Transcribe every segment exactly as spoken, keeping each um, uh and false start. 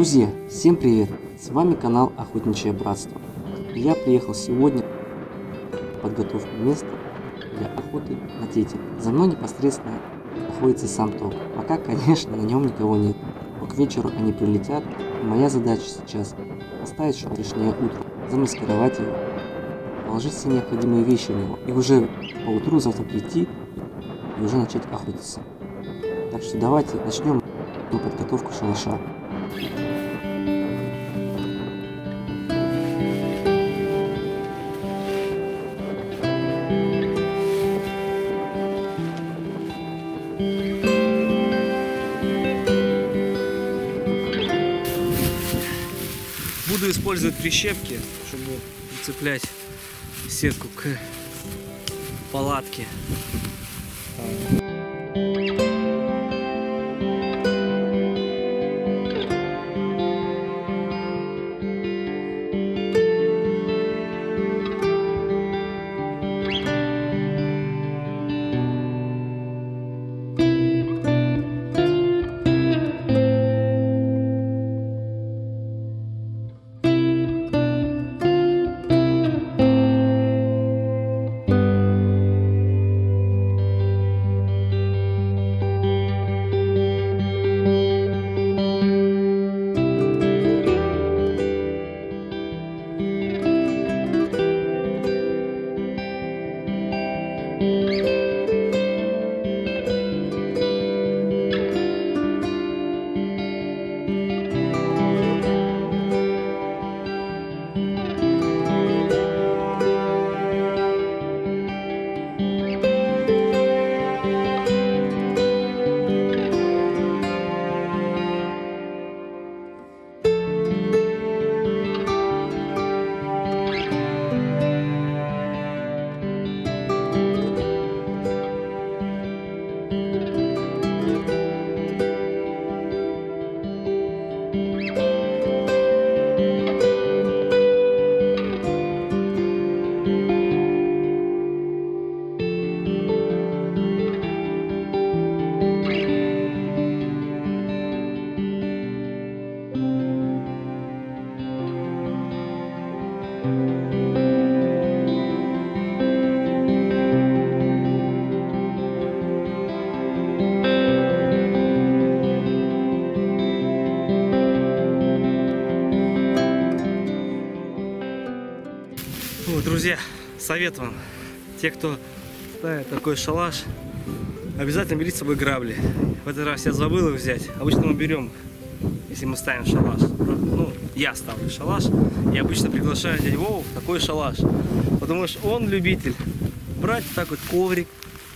Друзья, всем привет! С вами канал Охотничье Братство. Я приехал сегодня в подготовку места для охоты на тетель. За мной непосредственно находится сам ток. Пока, конечно, на нем никого нет. Но к вечеру они прилетят. И моя задача сейчас поставить шуточное утро, замаскировать его, положить все необходимые вещи в него и уже по утру завтра прийти и уже начать охотиться. Так что давайте начнем подготовку шалаша. Буду использовать прищепки, чтобы прицеплять сетку к палатке. Друзья, совет вам, те, кто ставит такой шалаш, обязательно берите с собой грабли. В этот раз я забыл их взять. Обычно мы берем, если мы ставим шалаш. Ну, я ставлю шалаш, и обычно приглашаю дядю Вову в такой шалаш. Потому что он любитель брать так вот коврик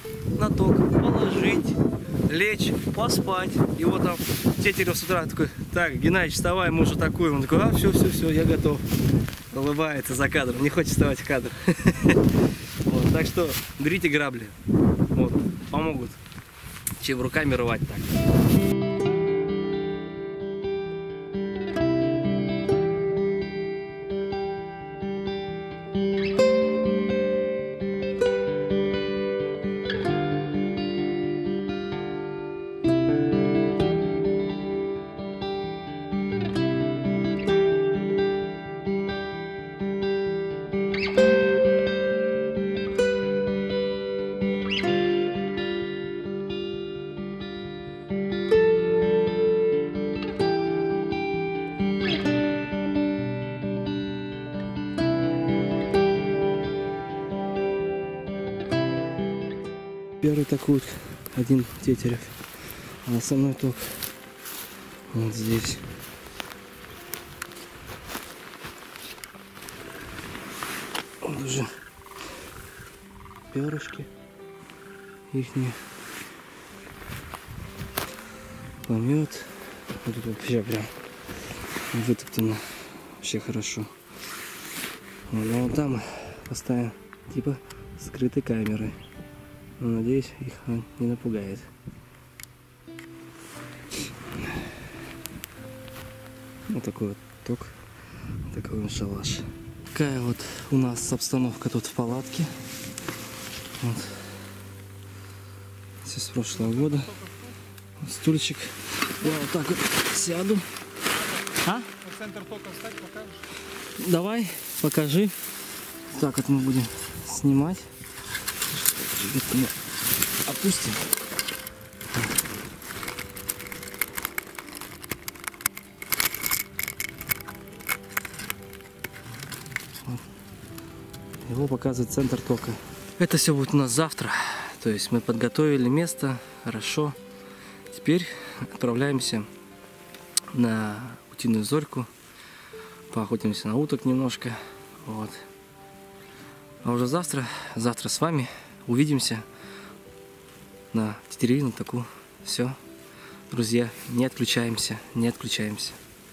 на ток, положить, лечь, поспать. И вот там Тетерев с утра такой: так, Геннадьевич, вставай, мы уже такой. Он такой: а, все, все, все, я готов. Улыбается за кадром, не хочет вставать в кадр. Вот, так что берите грабли, вот, помогут, чем руками рвать так. Первый такой вот один Тетерев, а основной ток вот здесь. Вот уже перышки ихние, помет. Вот тут вообще прям вытоптано вообще хорошо. Вот, а вот там поставим типа скрытой камерой. Но, надеюсь, их он не напугает. Вот такой вот ток, такой вот шалаш. Такая вот у нас обстановка тут в палатке. Вот. Все с прошлого года. Стульчик. Я вот так вот сяду. А? На центр тока встать покажешь? Давай, покажи. Так, вот мы будем снимать. Это мы опустим. Вот. Его показывает центр тока. Это все будет у нас завтра. То есть мы подготовили место, хорошо. Теперь отправляемся на утиную зорьку. Поохотимся на уток немножко. Вот. А уже завтра, завтра с вами увидимся на тетеревину таку. Все, друзья, не отключаемся, не отключаемся.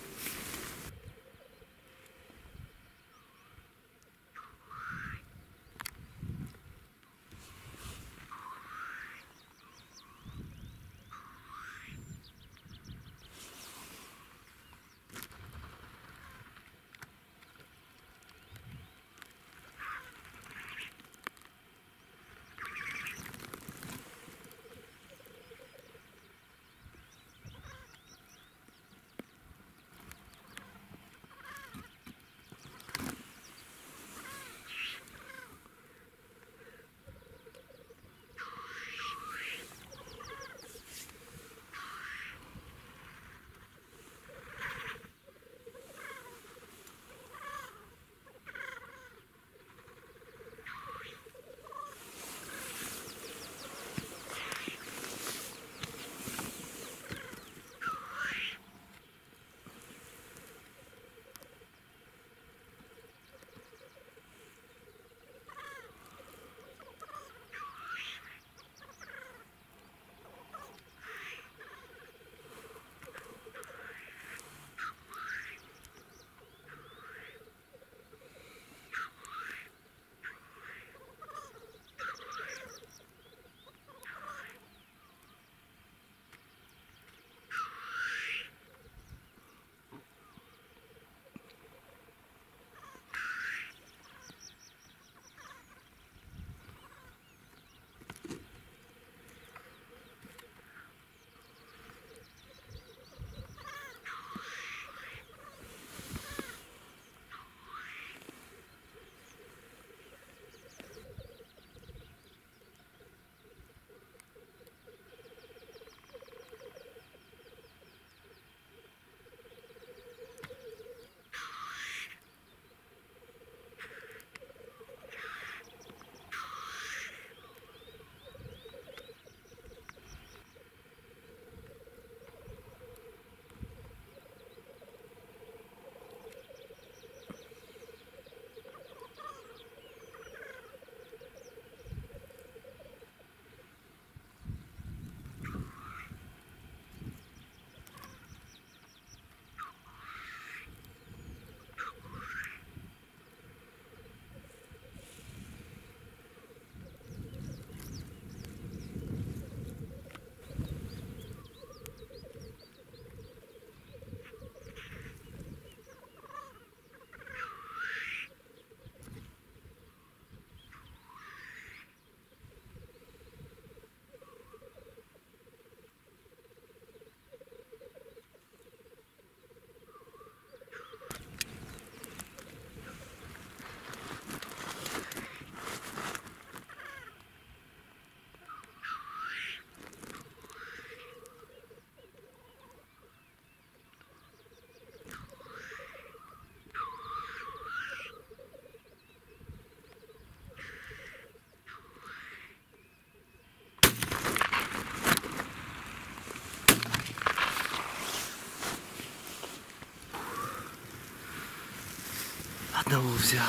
Одного взял.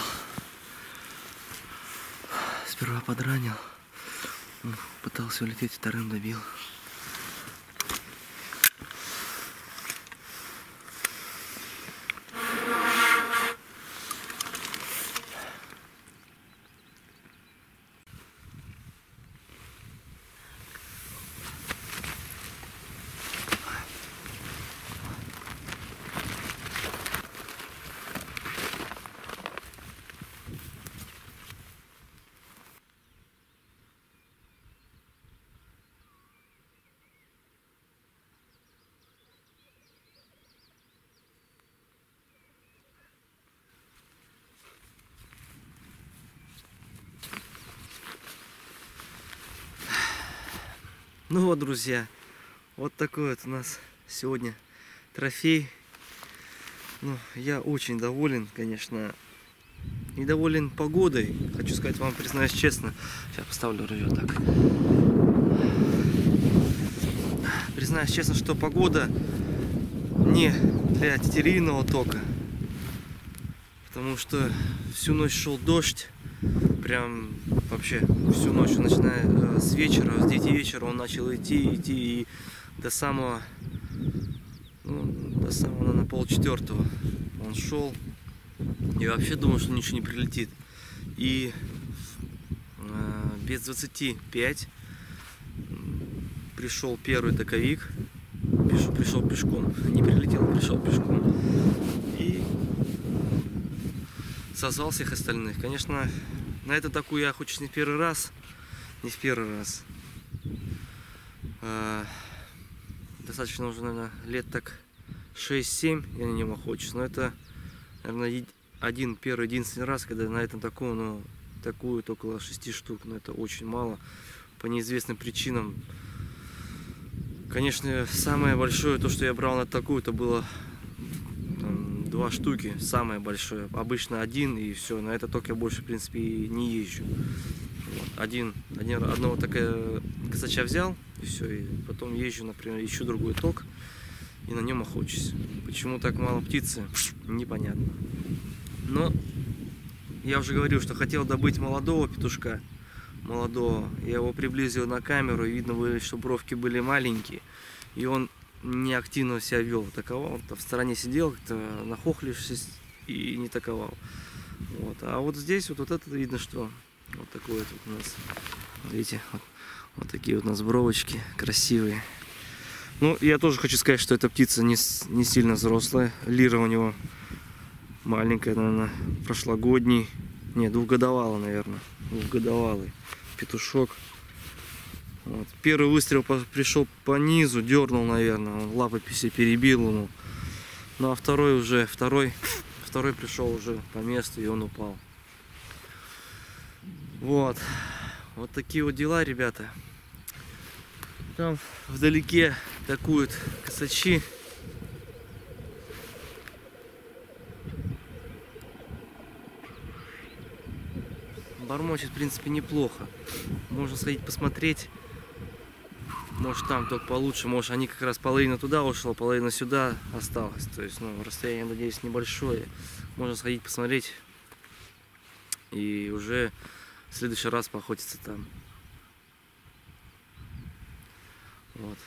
Сперва подранил. Он пытался улететь, вторым добил. Ну вот, друзья, вот такой вот у нас сегодня трофей. Ну, я очень доволен, конечно. Недоволен погодой. Хочу сказать вам, признаюсь честно. Сейчас поставлю ружье так. Признаюсь честно, что погода не для тетеревиного тока. Потому что всю ночь шел дождь. Прям вообще всю ночь, начиная с вечера, с девяти вечера он начал идти, идти и до самого, ну, до самого, на полчетвертого он шел. И вообще думал, что ничего не прилетит. И э, без двадцати пяти пришел первый таковик. Пришел, пришел пешком. Не прилетел, пришел пешком. И созвал всех остальных. Конечно, на это такую я охочусь не в первый раз. Не в первый раз. Э, достаточно уже, наверное, лет так шесть-семь я на нем охочусь. Но это, наверное, один первый единственный раз, когда на этом таком, ну, такуют около шести штук, но это очень мало по неизвестным причинам. Конечно, самое большое, то, что я брал на такую, это было там, два штуки, самое большое. Обычно один, и все, на это только я больше, в принципе, и не езжу. Вот. Один, один, одного такая косача взял, и все, и потом езжу, например, ищу другой ток, и на нем охочусь. Почему так мало птицы, непонятно. Но я уже говорил, что хотел добыть молодого петушка, молодого. Я его приблизил на камеру, и видно было, что бровки были маленькие, и он не активно себя вел. Таковал, в стороне сидел, как-то нахохлившись, и не таковал. Вот. А вот здесь вот, вот это видно, что вот такое вот у нас. Видите, вот, вот такие вот у нас бровочки красивые. Ну, я тоже хочу сказать, что эта птица не, не сильно взрослая. Лира у него маленькая, наверное, прошлогодний. Не, двухгодовалый, наверное. Двухгодовалый петушок. Вот. Первый выстрел пришел по низу, дернул, наверное. Он лапы все перебил ему. Ну а второй уже, второй, второй пришел уже по месту, и он упал. Вот. Вот такие вот дела, ребята. Там вдалеке такуют косачи. Бормочет, в принципе, неплохо. Можно сходить посмотреть. Может, там только получше. Может, они как раз половина туда ушла, половина сюда осталась. То есть, ну, расстояние, надеюсь, небольшое. Можно сходить посмотреть. И уже в следующий раз поохотиться там. Вот.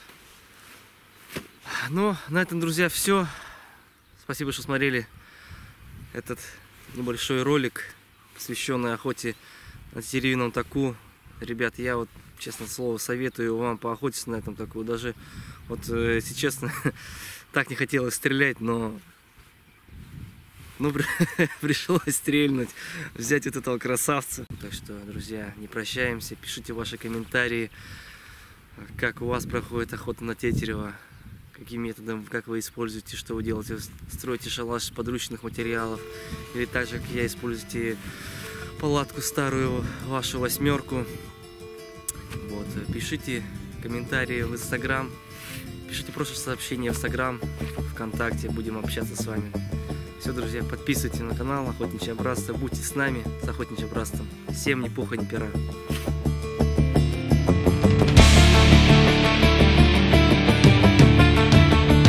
Ну, на этом, друзья, все. Спасибо, что смотрели этот небольшой ролик, посвященный охоте на тетеревином таку. Ребят, я вот, честно слово, советую вам поохотиться на этом таку. Даже, вот, если честно, так не хотелось стрелять, но ну, пришлось стрельнуть, взять вот этого красавца. Так что, друзья, не прощаемся, пишите ваши комментарии, как у вас проходит охота на тетерева, каким методом, как вы используете, что вы делаете, строите шалаш из подручных материалов, или так же, как я, используете палатку старую, вашу восьмерку. Вот, пишите комментарии в Инстаграм, пишите просто сообщения в Инстаграм, ВКонтакте, будем общаться с вами. Все, друзья, подписывайтесь на канал Охотничье Братство, будьте с нами, с Охотничьим Братством. Всем ни пуха, ни пера.